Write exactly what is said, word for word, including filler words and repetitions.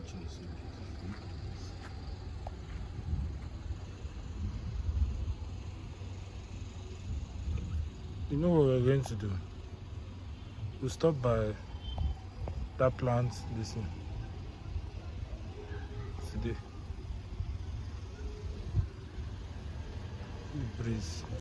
nature is so beautiful. You know what we're going to do? We'll stop by that plant, listen, today. Breeze.